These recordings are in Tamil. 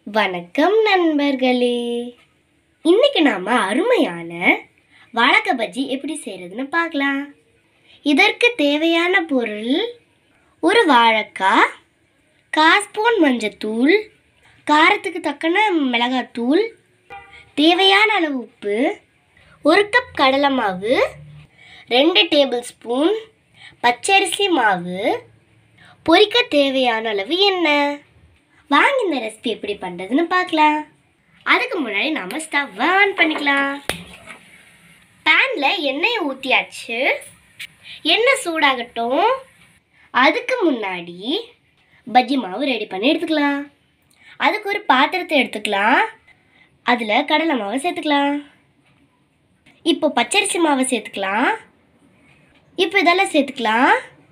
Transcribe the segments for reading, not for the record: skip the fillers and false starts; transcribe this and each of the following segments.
வணக்கம் நண்பர்களே. இன்னைக்கு நாம அருமையான வாழைக்காய் பஜ்ஜி எப்படி செய்யறதுன்னு பார்க்கலாம். இதற்கு தேவையான பொருள்: ஒரு வாழைக்காய், 1/4 ஸ்பூன் மஞ்சத்தூள், காரத்துக்கு தக்கன மிளகாத்தூள், தேவையான அளவு உப்பு, 1 கப் கடலை மாவு, 2 டேபிள் ஸ்பூன் பச்சரிசி மாவு, பொரிக்க தேவையான அளவு எண்ணெய். வாங்க இந்த ரெசிபி எப்படி பண்ணுறதுன்னு பார்க்கலாம். அதுக்கு முன்னாடி நம்ம ஸ்டவ் ஆன் பண்ணிக்கலாம். பேனில் எண்ணெயை ஊற்றியாச்சு. எண்ணெய் சூடாகட்டும். அதுக்கு முன்னாடி பஜ்ஜி மாவு ரெடி பண்ணி எடுத்துக்கலாம். அதுக்கு ஒரு பாத்திரத்தை எடுத்துக்கலாம். அதில் கடலை மாவை சேர்த்துக்கலாம். இப்போ பச்சரிசி மாவை சேர்த்துக்கலாம். இப்போ இதெல்லாம் சேர்த்துக்கலாம்.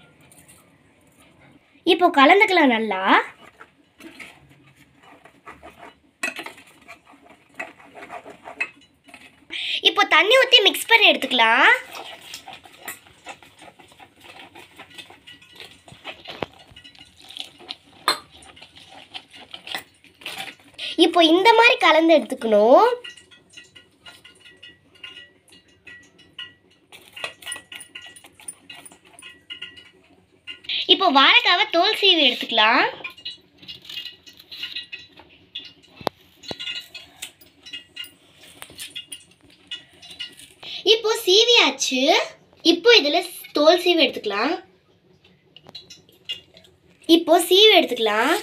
இப்போ கலந்துக்கலாம் நல்லா. இப்போ தண்ணி ஊற்றி மிக்ஸ் பண்ணி எடுத்துக்கலாம். இப்போ இந்த மாதிரி கலந்து எடுத்துக்கணும். இப்போ வாழைக்காவை தோல் சீவி எடுத்துக்கலாம். இப்போ சீவியாச்சு. இப்போ இதில் தோல் சீவி எடுத்துக்கலாம். இப்போ சீவி எடுத்துக்கலாம்.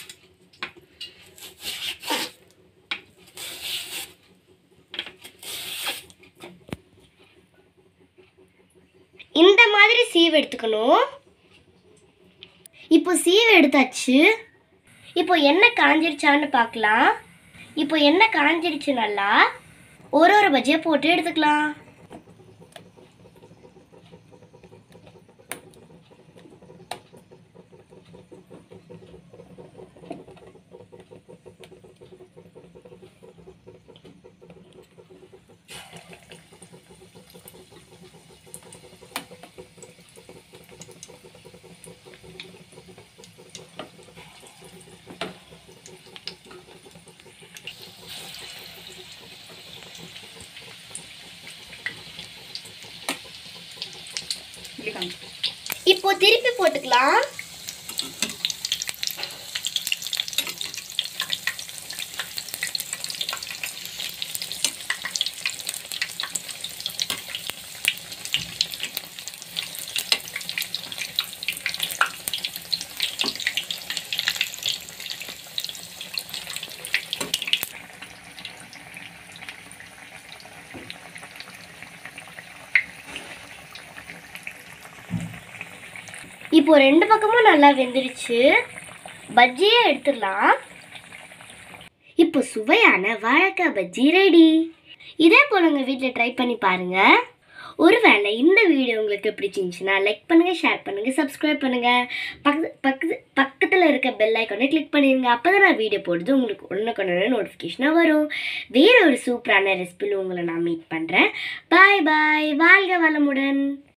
இந்த மாதிரி சீவி எடுத்துக்கணும். இப்போ சீவி எடுத்தாச்சு. இப்போ எண்ணெய் காஞ்சிருச்சான்னு பார்க்கலாம். இப்போ எண்ணெய் காஞ்சிருச்சு நல்லா. ஒரு பஜ்ஜியை போட்டு எடுத்துக்கலாம். இப்போ திருப்பி போட்டுக்கலாம். இப்போ 2 பக்கமும் நல்லா வெந்துருச்சு. பஜ்ஜியை எடுத்துடலாம். இப்போ சுவையான வாழைக்காய் பஜ்ஜி ரெடி. இதே போல் உங்கள் வீட்டில் ட்ரை பண்ணி பாருங்கள். ஒருவேளை இந்த வீடியோ உங்களுக்கு பிடிச்சிருந்துச்சுன்னா லைக் பண்ணுங்கள், ஷேர் பண்ணுங்கள், சப்ஸ்கிரைப் பண்ணுங்கள். பக்கத்தில் இருக்க பெல் ஐக்கானை கிளிக் பண்ணிடுங்க. அப்போ தான் நான் வீடியோ போடுறது உங்களுக்கு ஒன்றுக்கு நோட்டிஃபிகேஷனாக வரும். வேறு ஒரு சூப்பரான ரெசிபியில் உங்களை நான் மீட் பண்ணுறேன். பாய் பாய். வாழ்க வளமுடன்.